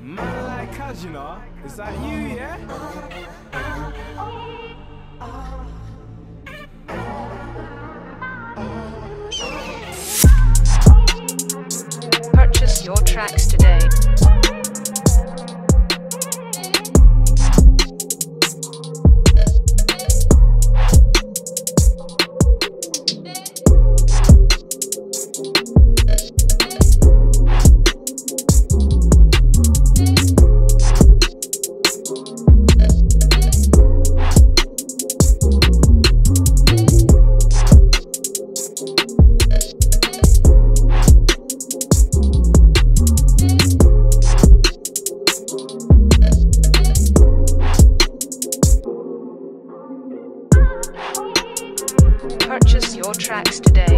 Man like Kaz, you know. Is that you, yeah? Purchase your tracks today. Purchase your tracks today.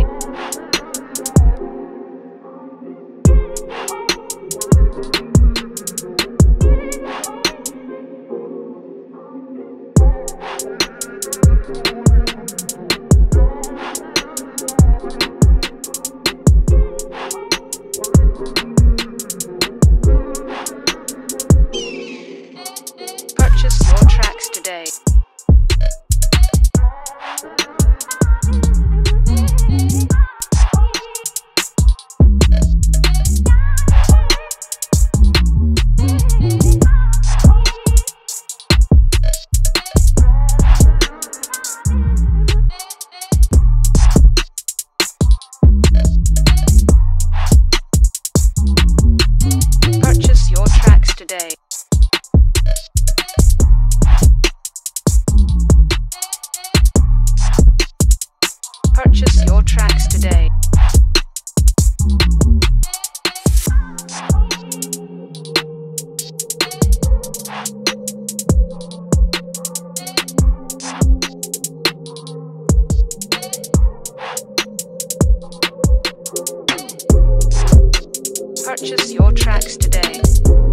Purchase your tracks today. Purchase your tracks today. Purchase your tracks today. Purchase your tracks today.